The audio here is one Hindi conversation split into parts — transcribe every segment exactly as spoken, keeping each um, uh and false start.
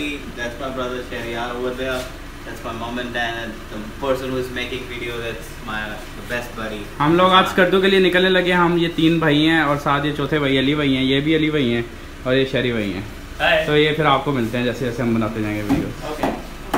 buddy, that's my brother Shahryar over there. That's my mom and dad, and the person who is making video, that's my the best buddy. हम लोग आज स्कर्दू के लिए निकलने लगे। हम ये तीन भाई हैं और साथ ये चौथे भाई अली भाई हैं, ये भी अली भाई हैं और ये शहरी भाई हैं। तो ये फिर आपको मिलते हैं जैसे जैसे हम बनाते जाएंगे वीडियो। Okay.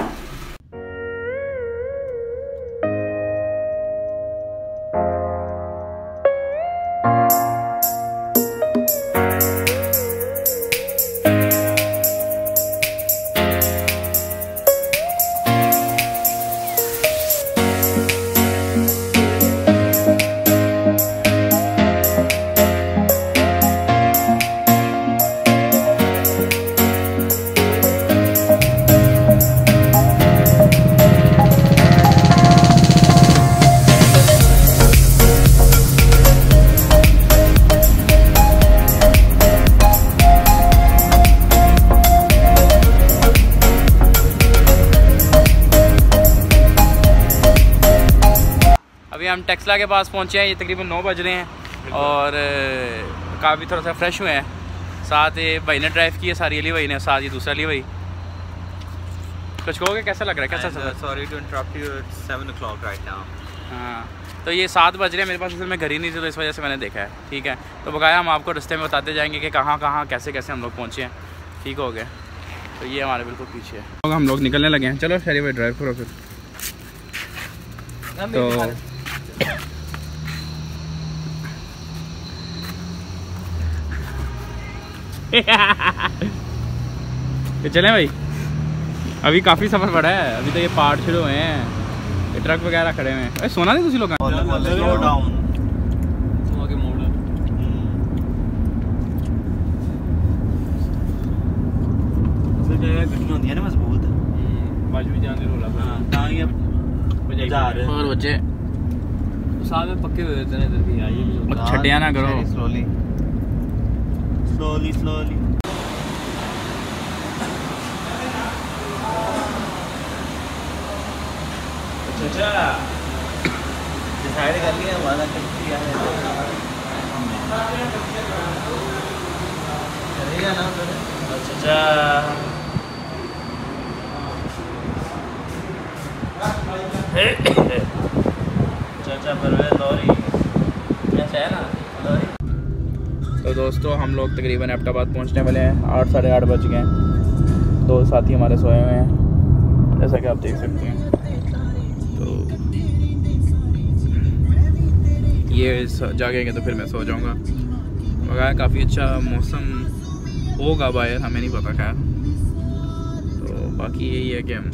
अभी हम टेक्सला के पास पहुंचे हैं, ये तकरीबन नौ बज रहे हैं और काफ़ी थोड़ा सा फ्रेश हुए हैं। साथ ये भाई ने ड्राइव की है, सारी अली भाई ने, साथ ये दूसरा अली भाई। कुछ कहोगे, कैसा लग रहा है, कैसा चल? Sorry to interrupt you, it's seven o'clock right now. हाँ, तो ये सात बज रहे हैं, मेरे पास असल में घर ही नहीं थी तो इस वजह से मैंने देखा है। ठीक है, तो बकाया हम आपको रास्ते में बताते जाएंगे कि कहाँ कहाँ कैसे कैसे हम लोग पहुँचे हैं। ठीक हो गया, तो ये हमारे बिल्कुल पीछे है। तो हम लोग निकलने लगे हैं। चलो शहरी भाई ड्राइव करो फिर। तो तो चलें भाई, अभी काफ़ी सफ़र पड़ा है, अभी तो ये पार्ट शुरू हुए हैं, ये ट्रक वगैरह खड़े हुए हैं। अरे सोना नहीं तुसी लोग स्लो डाउन गड्डियां होंदियां ना मजबूत, बाजू भी जाने रोला। हां तां ही जा रहे हैं। और बच्चे साथ में पक्के हुए होते हैं इधर भी। आइए छटिया ना करो, स्लोली स्लोली स्लोली। अच्छा डिसाइड कर लिया हमारा क्या है, चलेगा ना उधर। अच्छा चाचा परवेज लॉरी ऐसा है ना लॉरी। तो दोस्तों हम लोग तकरीबन एबटाबाद पहुंचने वाले हैं, आठ साढ़े आठ बज गए हैं। दो साथी हमारे सोए हुए हैं जैसा कि आप देख सकते हैं। तो ये जागेंगे तो फिर मैं सो जाऊंगा। मगर काफ़ी अच्छा मौसम होगा बाहर, हमें नहीं पता खैर। तो बाकी यही है कि हम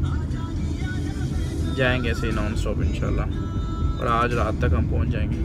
जाएंगे ऐसे ही नॉन स्टॉप इंशाल्लाह, और आज रात तक हम पहुंच जाएंगे।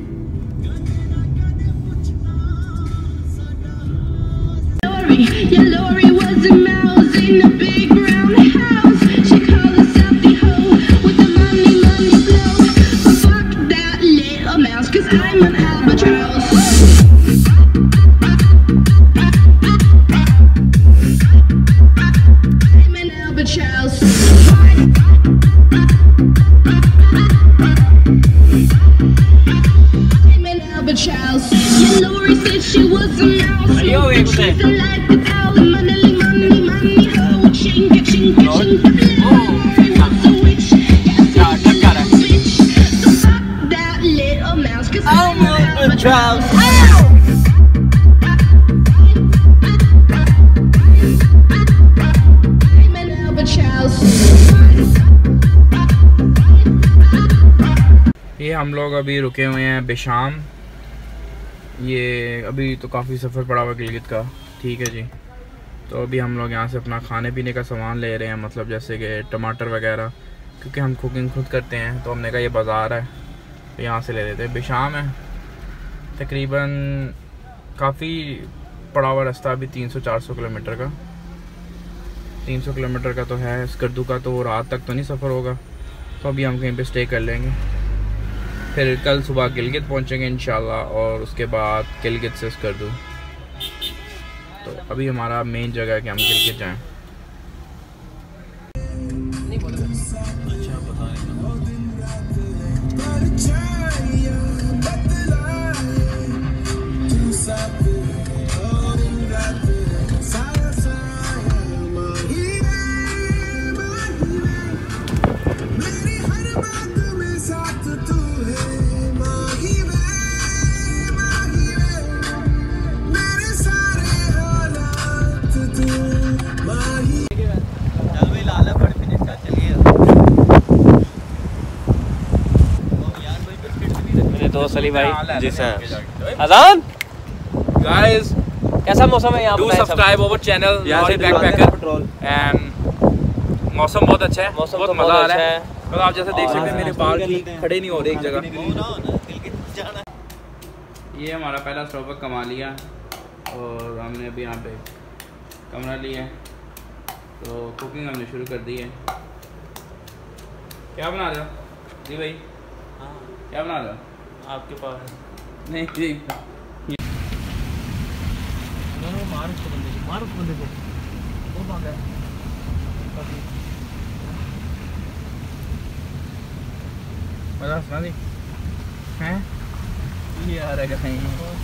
ये हम लोग अभी रुके हुए हैं बेशाम। ये अभी तो काफ़ी सफ़र पड़ा हुआ गिलगित का। ठीक है जी, तो अभी हम लोग यहाँ से अपना खाने पीने का सामान ले रहे हैं, मतलब जैसे कि टमाटर वगैरह, क्योंकि हम कुकिंग खुद करते हैं। तो हमने कहा ये बाज़ार है तो यहाँ से ले लेते हैं। बेशाम है, तकरीबन काफ़ी पड़ा हुआ रास्ता, अभी तीन सौ चार सौ किलोमीटर का तीन सौ किलोमीटर का तो है। स्कर्दू का तो रात तक तो नहीं सफ़र होगा, तो अभी हम कहीं पे स्टे कर लेंगे। फिर कल सुबह गिलगित पहुंचेंगे इंशाल्लाह, और उसके बाद गिलगित से स्कर्दू। तो अभी हमारा मेन जगह है कि हम गिलगित जाएं। मेरे दोस्त अली भाई। जी सर। अजान गाइस कैसा मौसम है यहाँ? Do subscribe our channel Lahori backpacker and मौसम बहुत अच्छा है, मौसम बहुत तो मजा आ बहुत रहा अच्छा है। है। तो आप जैसे देख सकते हैं मेरे बाल भी खड़े नहीं हो रहे एक जगह। ये हमारा पहला स्टॉप है कमालिया और हमने अभी यहाँ पे कमरा लिया है, तो कुकिंग हमने शुरू कर दी है। क्या बना रहे हो जी भाई? हाँ क्या बना रहे हो? आपके पास नहीं जी मारो उसको बंदे को, मारो उस बंदे को। वो भाग गया। मजा सुना दी हैं? ये आ रहा है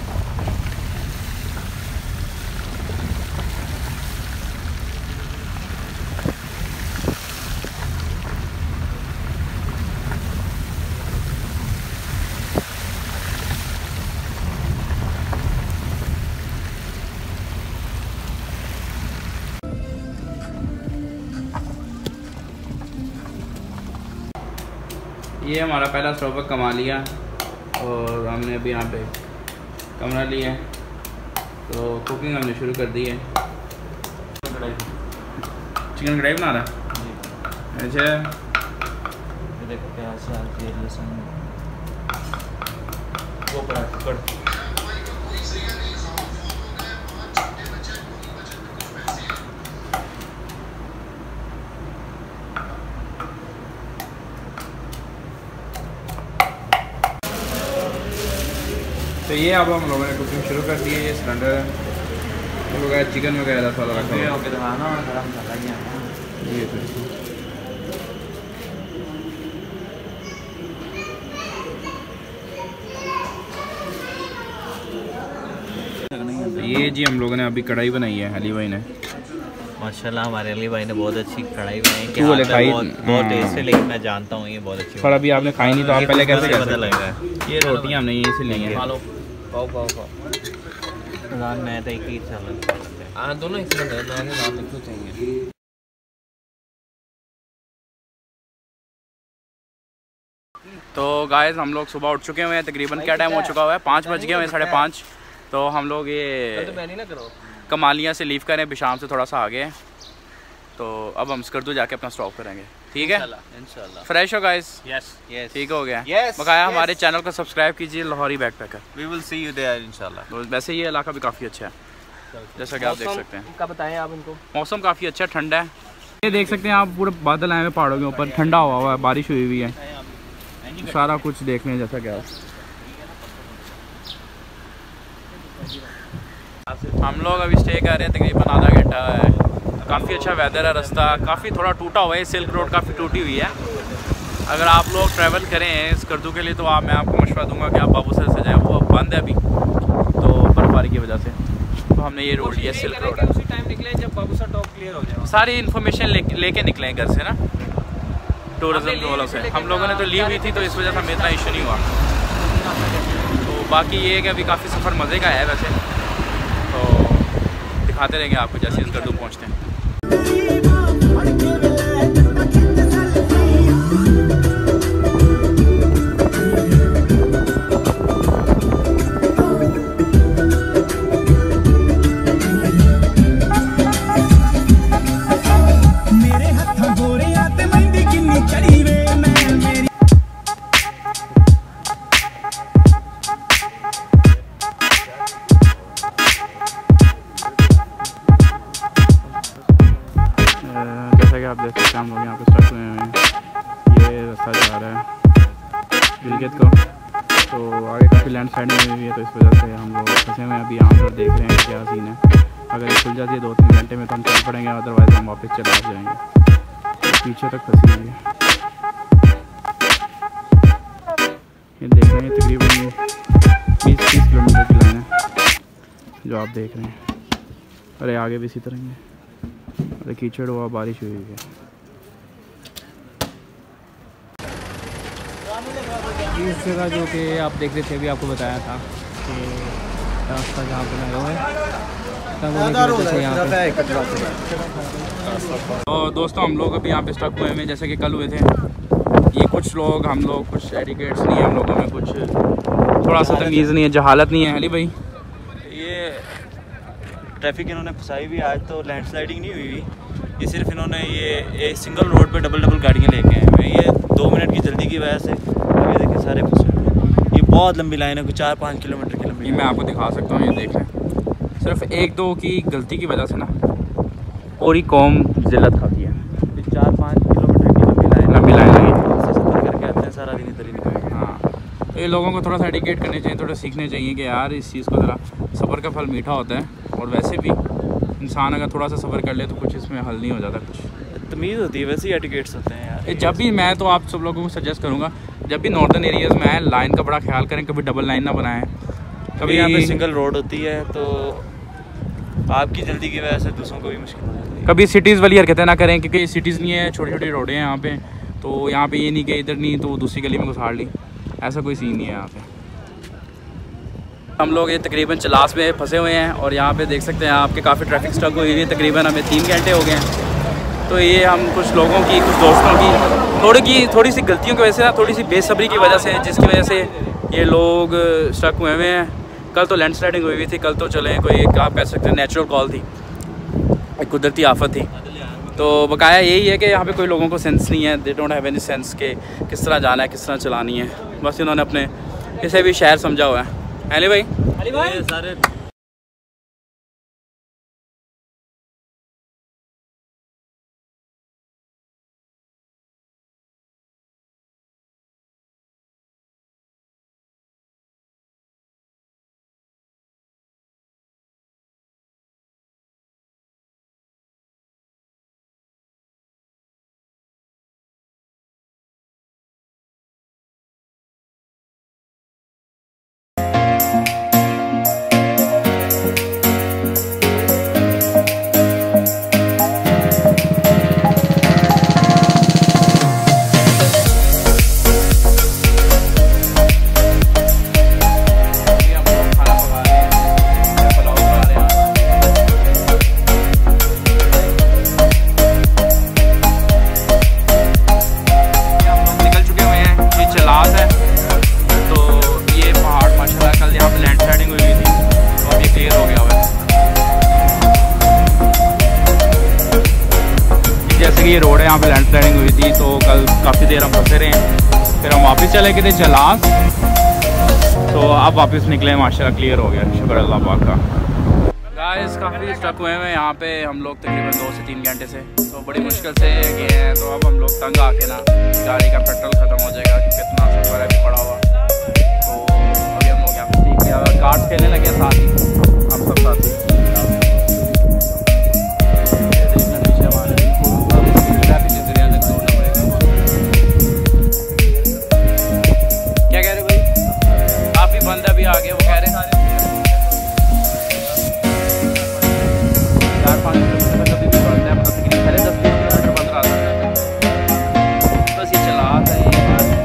ये हमारा पहला स्टॉप है कमालिया और हमने अभी यहाँ पे कमरा लिया है, तो कुकिंग हमने शुरू कर दी है। चिकन कढ़ाई बना रहा है? अच्छा देखो प्याज लहसुन वो पड़ा तो ये अब हम लोगों ने कुकिंग शुरू कर दी है। ये सिलेंडर वगैरह चिकन वगैरह सारा रखा है। ये तो ये जी हम लोगों ने अभी कढ़ाई बनाई है अली भाई ने। माशाल्लाह हमारे अली भाई ने बहुत अच्छी कढ़ाई बनाई तू बोले खाई बहुत बहुत टेस्ट है, लेकिन मैं जानता हूँ ये बहुत अच्छी थोड़ा भी आपने खाई नहीं तो आप पहले कैसे पता लग रहा है। ये रोटियाँ हमने यहीं से ली हैं। पाओ पाओ पाओ। अजान मैं तो एक ही चल हाँ दोनों एक साथ है, मैं नाम लिखना चाहिए। तो गाइस हम लोग सुबह उठ चुके हुए हैं, तकरीबन क्या टाइम हो चुका हुआ है? पाँच बज गए हुए हैं, साढ़े पाँच। तो हम लोग ये तो मैं नहीं ना करो कमालिया से लीव करें, बिशाम से थोड़ा सा आगे हैं, तो अब हम स्कर्दू जाके अपना स्टॉप करेंगे। ठीक है इंशाल्लाह। फ्रेश हो गाइस? यस यस ठीक हो गया। Yes, बकाया yes. हमारे चैनल को सब्सक्राइब कीजिए Lahori backpacker. We will see you there इंशाल्लाह। तो वैसे ये इलाका भी काफ़ी अच्छा है, जैसा कि आप देख सकते हैं। क्या बताएं आप इनको? मौसम काफ़ी अच्छा ठंडा है। ये देख सकते हैं आप, पूरे बादल आए हुए पहाड़ों के ऊपर, ठंडा हुआ हुआ है, बारिश हुई हुई है, सारा कुछ देखने जैसा क्या। हम लोग अभी स्टे कर रहे हैं, तकरीबन आधा घंटा है। काफ़ी अच्छा वेदर है, रास्ता काफ़ी थोड़ा टूटा हुआ है, सिल्क रोड काफ़ी टूटी हुई है। अगर आप लोग ट्रैवल करें स्कर्दू के लिए तो आप मैं आपको मशवरा दूंगा कि आप बाबूसर से जाएँ, वो बंद है अभी तो बर्फबारी की वजह से। तो हमने ये रोड लिया, सिल्क रोड है। उसी टाइम निकले जब बाबूसर टॉप क्लियर हो जाए। सारी इन्फॉर्मेशन लेके लेके निकले घर से ना, टूरिज्म वालों से। हम लोगों ने तो लीव हुई थी तो इस वजह से हमें इतना इशू नहीं हुआ। तो बाकी ये है कि अभी काफ़ी सफ़र मज़े का है वैसे, तो दिखाते रहेंगे आपको जैसे स्कर्दू पहुँचते हैं। आप देख सकते हैं हम लोग यहाँ पे स्टक हुए हैं। ये रास्ता जा रहा है गिलगित को, तो आगे काफ़ी लैंड स्लाइडिंग हुई है, तो इस वजह से हम लोग फंसे हुए हैं। अभी यहाँ पर देख रहे हैं क्या सीन है। अगर ये खुल जाती है दो तीन घंटे में तो हम चल पड़ेंगे, अदरवाइज़ हम वापस चले जाएंगे। तो पीछे तक फंसी हुई है, ये देख रहे हैं तकरीबन बीस तीस किलोमीटर की लाइन है जो आप देख रहे हैं। अरे आगे भी इसी तरह है, अरे कीचड़ हुआ, बारिश हुई है। इस जगह जो कि आप देख रहे थे अभी आपको बताया था कि रास्ता जहाँ पर आया हुआ है। तो दोस्तों हम लोग अभी यहाँ पे स्टक हुए हैं, जैसे कि कल हुए थे। ये कुछ लोग हम लोग कुछ एडिकेट्स नहीं है हम लोगों में, कुछ थोड़ा सा तमीज़ नहीं है, जहालत नहीं है अली भाई। ये ट्रैफिक इन्होंने फंसाई हुई, आज तो लैंडस्लाइडिंग नहीं हुई हुई, ये सिर्फ इन्होंने ये एक सिंगल रोड पे डबल डबल गाड़ियाँ लेके आए हुए। ये दो मिनट की जल्दी की वजह से ये देखिए सारे फंसे हुए। ये बहुत लंबी लाइन है, कुछ चार पाँच किलोमीटर की लंबी। ये मैं आपको दिखा सकता हूँ, ये देख लें, सिर्फ एक दो की गलती की वजह से ना पूरी कौम जिल्लत खाती है। चार पाँच किलोमीटर की लंबी लाइन लंबी लाइन लगी, सफ़र करके आते हैं, सारा दिन इधर ही निकल। हाँ, ये लोगों को थोड़ा सा एडिकेट करने चाहिए, थोड़ा सीखने चाहिए कि यार इस चीज़ को ज़रा, सफ़र का फल मीठा होता है। और वैसे भी इंसान अगर थोड़ा सा सफ़र कर ले तो कुछ इसमें हल नहीं हो जाता, कुछ तमीज़ होती है, वैसे ही एटिकेट्स होते हैं यार। जब भी मैं तो आप सब लोगों को सजेस्ट करूँगा, जब भी नॉर्दर्न एरियाज़ में आए लाइन का बड़ा ख्याल करें, कभी डबल लाइन ना बनाएं, कभी यहाँ पे सिंगल रोड होती है तो आपकी जल्दी की वजह से दूसरों को भी मुश्किल हो जाती है। कभी सिटीज़ वाली हरकतें ना करें, क्योंकि सिटीज़ नहीं है, छोटी छोटी रोडें हैं यहाँ पे, तो यहाँ पे ये नहीं कि इधर नहीं तो दूसरी गली में घुसाड़ ली, ऐसा कोई सीन नहीं है यहाँ पे। हम लोग ये तकरीबन चलास में फंसे हुए हैं और यहाँ पे देख सकते हैं आपके काफ़ी ट्रैफिक स्टक हुई है, तकरीबन हमें तीन घंटे हो गए हैं। तो ये हम कुछ लोगों की, कुछ दोस्तों की थोड़ी की थोड़ी सी गलतियों की वजह से ना, थोड़ी सी बेसब्री की वजह से, जिसकी वजह से ये लोग स्टक हुए हुए हैं। कल तो लैंडस्लाइडिंग हुई हुई थी, कल तो चले कोई एक आप कह सकते हैं नेचुरल कॉल थी, एक कुदरती आफत थी। तो बकाया यही है कि यहाँ पे कोई लोगों को सेंस नहीं है, they don't have any sense के किस तरह जाना है, किस तरह चलानी है। बस इन्होंने अपने किसी भी शहर समझा हुआ है। अली भाई अली भाई सारे ये रोड है, यहाँ पे लैंडस्लाइडिंग हुई थी तो कल काफ़ी देर हम फंसे रहे हैं, फिर हम वापस चले गए थे चलास, तो अब वापस निकले, माशाल्लाह क्लियर हो गया, शुक्र अल्लाह पाक का। गाइस काफ़ी स्टक हुए हैं यहाँ पे हम लोग तकरीबन दो से तीन घंटे से, तो बड़ी मुश्किल से गए हैं। तो अब हम लोग तंग आके ना, गाड़ी का पेट्रोल ख़त्म हो जाएगा क्योंकि इतना सफ़र है भी पड़ा हुआ, तो अभी हम लोग यहाँ पे ठीक किया, कार्ड्स खेलने लगे साथ ही हम सब साथी। भी आगे वो कह रहे हैं चार पाँच किलोमीटर कभी भी बढ़ते हैं, मतलब कि पहले दस किलोमीटर बंद रहा था, बस ये चला आता है।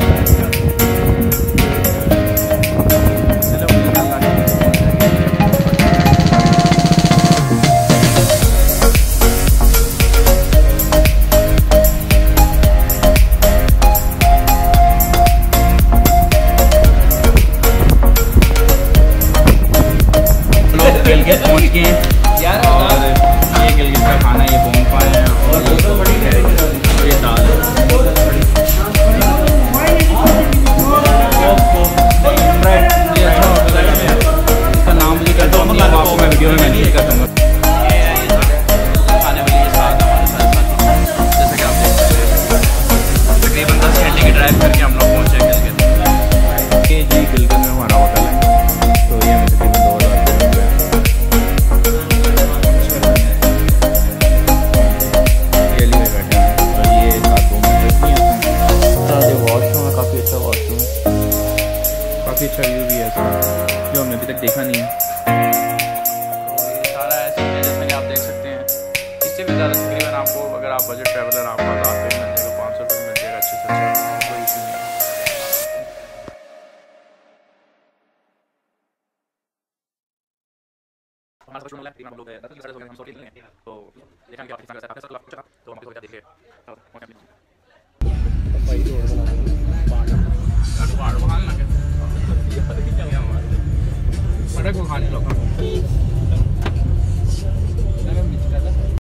गिलगित पहुँच गए हैं और ये गिलगित का खाना, ये बोंगपा है और ये दाल है। इसका नाम मुझे कहता हूँ, आपको मैं वीडियो में मेंशन कर दूँगा। खाने वाली के साथ हमारे साथ साथी, जैसे कि आप देख सकते हैं तकरीबन दस घंटे की ड्राइव करके हम लोग पहुँचे गिलगित। ये जी गिलगित में हमारा होटल है, तो ये हमें तकरीबन दो हज़ार काफ़ी अच्छा व्यू भी है इसका, जो हमने अभी तक देखा नहीं है। तो ये सारा ऐसे जैसा कि आप देख सकते हैं, इससे भी ज़्यादा तकरीबन आपको अगर आप बजट ट्रैवलर आपको हज़ार रुपये मिल जाएगा, पाँच सौ रुपये मिल जाएगा, अच्छे से अच्छा कोई इशू नहीं है। तो रखो खाने लो खा